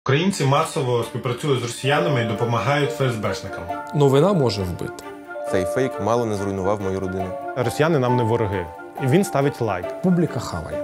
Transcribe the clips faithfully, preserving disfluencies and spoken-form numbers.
Українці масово співпрацюють з росіянами і допомагають ФСБшникам. Новина може вбити. Цей фейк мало не зруйнував мою родину. Росіяни нам не вороги. І він ставить лайк. Публіка хаває.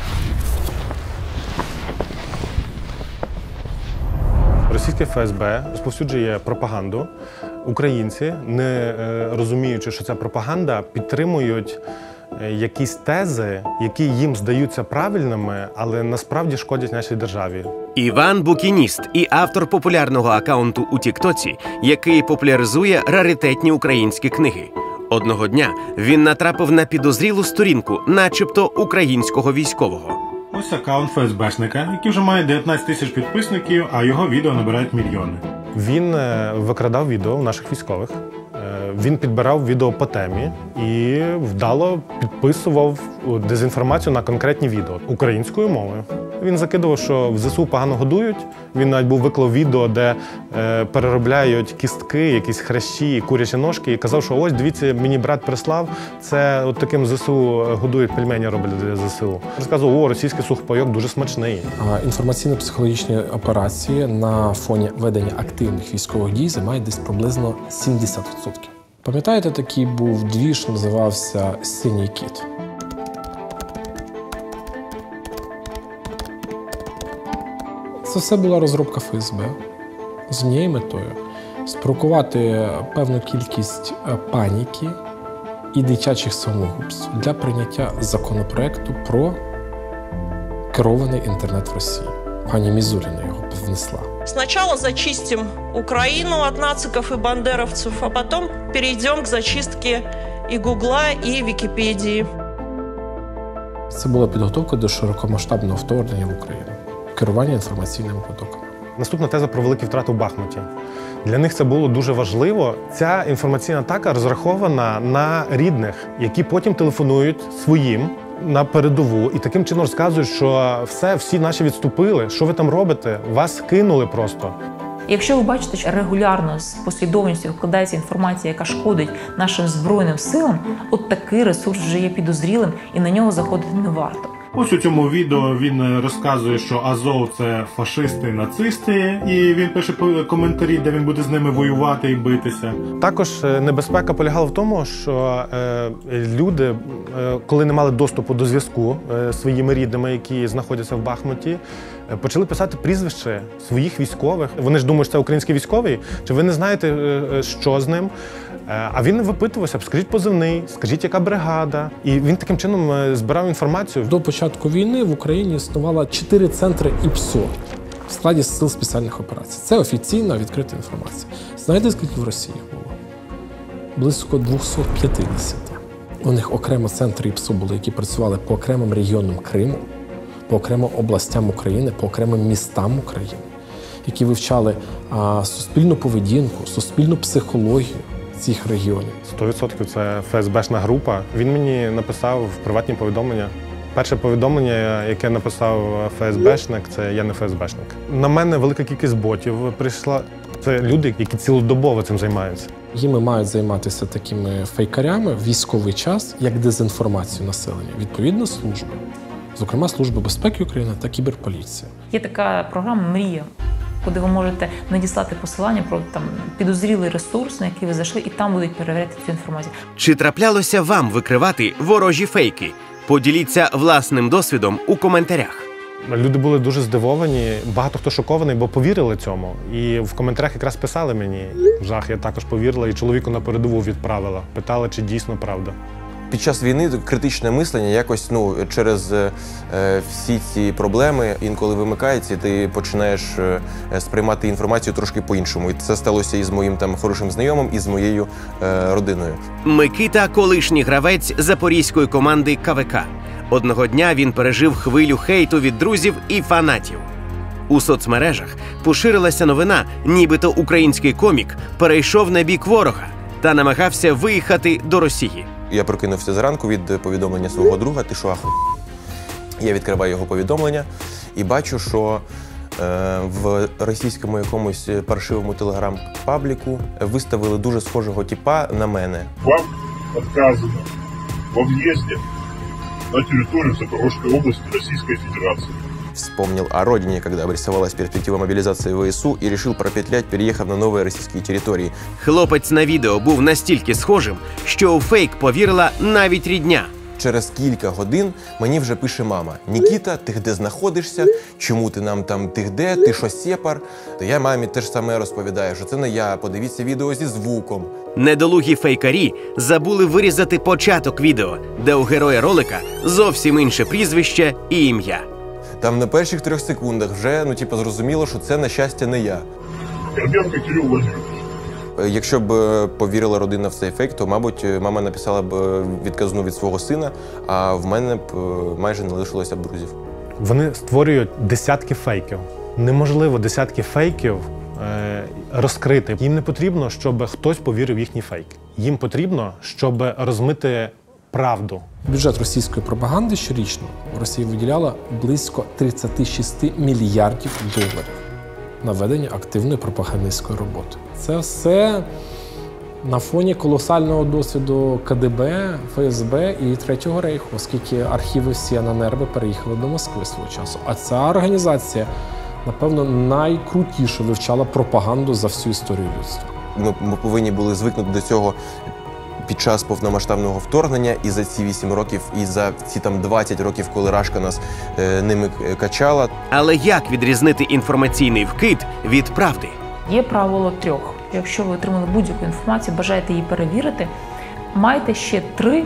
Російське ФСБ розповсюджує пропаганду. Українці, не розуміючи, що це пропаганда, підтримують якісь тези, які їм здаються правильними, але насправді шкодять нашій державі. Іван – букініст і автор популярного акаунту у Тіктоці, який популяризує раритетні українські книги. Одного дня він натрапив на підозрілу сторінку, начебто українського військового. Ось акаунт ФСБшника, який вже має дев'ятнадцять тисяч підписників, а його відео набирають мільйони. Він викрадав відео у наших військових. Він підбирав відео по темі і вдало підписував дезінформацію на конкретні відео українською мовою. Він закидував, що в ЗСУ погано годують. Він навіть був виклав відео, де е, переробляють кістки, якісь хрящі, курячі ножки, і казав, що ось, дивіться, мені брат прислав, це от таким ЗСУ годують, пельмені роблять для ЗСУ. Розказував, о, російський сухпайок дуже смачний. Інформаційно-психологічні операції на фоні ведення активних військових дій займають десь приблизно сімдесят відсотків. Пам'ятаєте, такий був двіж, називався «Синій кіт»? Це все була розробка ФСБ з однією метою – спровокувати певну кількість паніки і дитячих самогубств для прийняття законопроекту про керований інтернет в Росії. Пані Мізуліна його внесла. Сначала зачистим Украину от нациков и бандеровцев, а потом перейдем к зачистке и Гугла, и Википедии. Це була підготовка до широкомасштабного вторгнення в Україну. Керування інформаційними потоками. Наступна теза про великі втрати в Бахмуті. Для них це було дуже важливо. Ця інформаційна атака розрахована на рідних, які потім телефонують своїм на передову і таким чином розказують, що все, всі наші відступили, що ви там робите, вас кинули просто. Якщо ви бачите, що регулярно з послідовністю викладається інформація, яка шкодить нашим Збройним силам, от такий ресурс вже є підозрілим і на нього заходити не варто. Ось у цьому відео він розказує, що Азов – це фашисти, нацисти, і він пише коментарі, де він буде з ними воювати і битися. Також небезпека полягала в тому, що е, люди, е, коли не мали доступу до зв'язку е, своїми рідними, які знаходяться в Бахмуті, е, почали писати прізвище своїх військових. Вони ж думають, що це український військовий, чи ви не знаєте, е, що з ним. А він випитувався, скажіть позивний, скажіть, яка бригада. І він таким чином збирав інформацію. До початку війни в Україні існувало чотири центри ІПСО в складі Сил спеціальних операцій. Це офіційна відкрита інформація. Знаєте, скільки в Росії було? Близько двісті п'ятдесят. У них окремо центри ІПСО були, які працювали по окремим регіонам Криму, по окремим областям України, по окремим містам України, які вивчали а, суспільну поведінку, суспільну психологію цих регіонів. сто відсотків це ФСБшна група. Він мені написав в приватні повідомлення. Перше повідомлення, яке написав ФСБшник, це я не ФСБшник. На мене велика кількість ботів прийшла. Це люди, які цілодобово цим займаються. Їми мають займатися такими фейкарями в військовий час, як дезінформацією населення. Відповідно, служби. Зокрема, Служба безпеки України та кіберполіція. Є така програма «Мрія», куди ви можете надіслати посилання про там підозрілий ресурс, на який ви зайшли, і там будуть перевіряти цю інформацію. Чи траплялося вам викривати ворожі фейки? Поділіться власним досвідом у коментарях. Люди були дуже здивовані, багато хто шокований, бо повірили цьому. І в коментарях якраз писали мені жах, я також повірила, і чоловіку на передову відправила. Питали, чи дійсно правда. Під час війни критичне мислення якось ну, через е, всі ці проблеми інколи вимикається, і ти починаєш е, сприймати інформацію трошки по-іншому. І це сталося і з моїм там хорошим знайомим, і з моєю е, родиною. Микита – колишній гравець запорізької команди КВК. Одного дня він пережив хвилю хейту від друзів і фанатів. У соцмережах поширилася новина, нібито український комік перейшов на бік ворога та намагався виїхати до Росії. Я прокинувся зранку від повідомлення свого друга «Ти що, ахуй?». Я відкриваю його повідомлення і бачу, що е, в російському якомусь паршивому телеграм-пабліку виставили дуже схожого типа на мене. Вам відказано во в'їзді на територію Запорізької області Російської Федерації. Вспомнил о родине, когда обрисовалась перспектива мобилизации в ВСУ и решил пропетлять, переехав на новые российские территории. Хлопець на відео був настільки схожим, що у фейк повірила навіть рідня. Через кілька годин мені вже пише мама: «Нікіта, ти де знаходишся? Чому ти нам там, ти де? Ти що, сепар?» То я мамі теж саме розповідаю, що це не я, подивіться відео зі звуком. Недолугі фейкарі забули вирізати початок відео, де у героя ролика зовсім інше прізвище і ім'я. Там на перших трьох секундах вже, ну, типу, зрозуміло, що це, на щастя, не я. Горбенко Кирилл Владимирович. Якщо б повірила родина в цей фейк, то, мабуть, мама написала б відказну від свого сина, а в мене б майже не лишилося б друзів. Вони створюють десятки фейків. Неможливо десятки фейків е, розкрити. Їм не потрібно, щоб хтось повірив в їхній фейк. Їм потрібно, щоб розмити правду. Бюджет російської пропаганди щорічно в Росії виділяла близько тридцять шість мільярдів доларів на ведення активної пропагандистської роботи. Це все на фоні колосального досвіду ка де бе, еф ес бе і Третього рейху, оскільки архіви всі на нерви переїхали до Москви свого часу. А ця організація, напевно, найкрутіше вивчала пропаганду за всю історію людства. Ми, ми повинні були звикнути до цього під час повномасштабного вторгнення, і за ці вісім років, і за ці там двадцять років, коли Рашка нас е, ними качала. Але як відрізнити інформаційний вкид від правди? Є правило трьох. Якщо ви отримали будь-яку інформацію, бажаєте її перевірити, майте ще три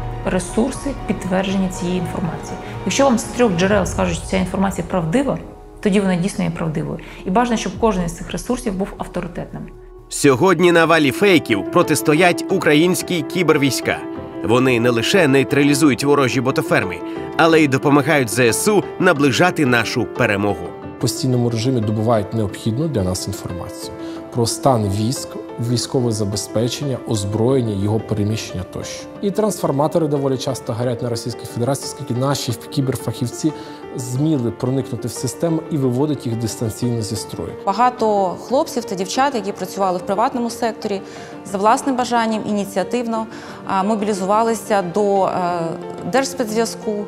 ресурси підтвердження цієї інформації. Якщо вам з трьох джерел скажуть, що ця інформація правдива, тоді вона дійсно є правдивою. І бажано, щоб кожен із цих ресурсів був авторитетним. Сьогодні на валі фейків протистоять українські кібервійська. Вони не лише нейтралізують ворожі ботоферми, але й допомагають зе ес у наближати нашу перемогу. В постійному режимі добувають необхідну для нас інформацію про стан військ, військове забезпечення, озброєння, його переміщення тощо. І трансформатори доволі часто горять на Російській Федерації, оскільки наші кіберфахівці зміли проникнути в систему і виводить їх дистанційно зі строю. Багато хлопців та дівчат, які працювали в приватному секторі, за власним бажанням ініціативно мобілізувалися до Держспецзв'язку,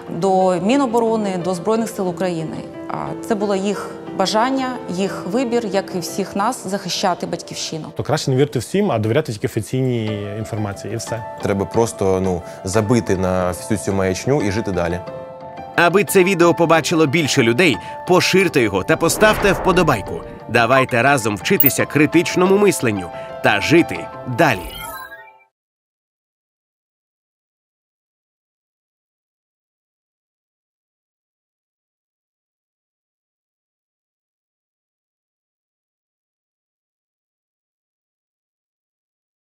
до Міноборони, до Збройних сил України. Це було їх бажання, їх вибір, як і всіх нас, захищати батьківщину. То краще не вірити всім, а довіряти тільки офіційній інформації, і все. Треба просто, ну, забити на всю цю маячню і жити далі. Аби це відео побачило більше людей, поширте його та поставте вподобайку. Давайте разом вчитися критичному мисленню та жити далі.